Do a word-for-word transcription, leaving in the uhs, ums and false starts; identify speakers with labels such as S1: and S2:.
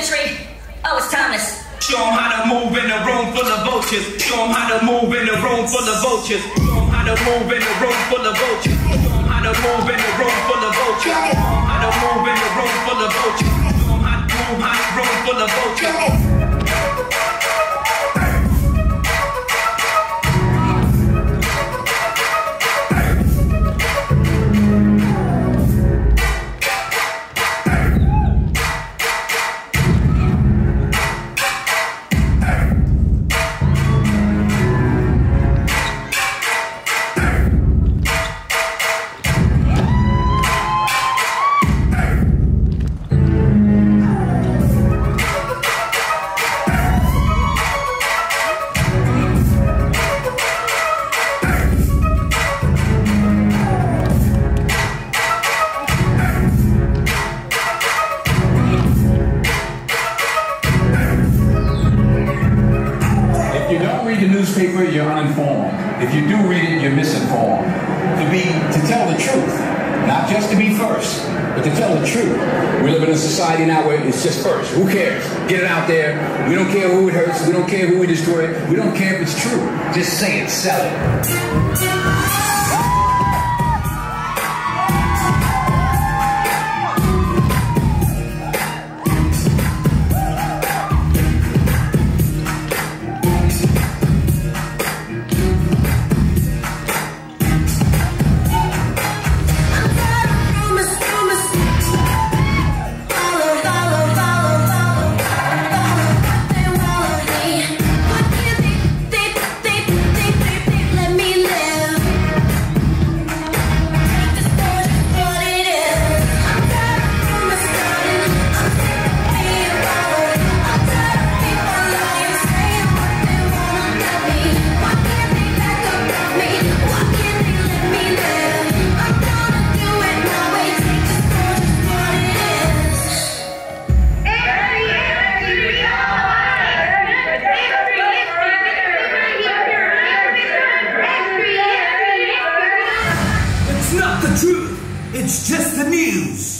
S1: century. Oh, it's timeless.
S2: Show them how to move in a room full of vultures. Show them how to move in a room full of vultures. Show them how to move in a room full of vultures. Show them how to move in a room full of vultures. Show them how to move in a room full of vultures. Show them how to move in a room full of vultures.
S3: The newspaper, you're uninformed. If you do read it, you're misinformed. To be, to tell the truth, not just to be first, but to tell the truth. We live in a society now where it's just first. Who cares? Get it out there. We don't care who it hurts. We don't care who we destroy. We don't care if it's true. Just say it, sell it.
S4: It's not the truth, it's just the news.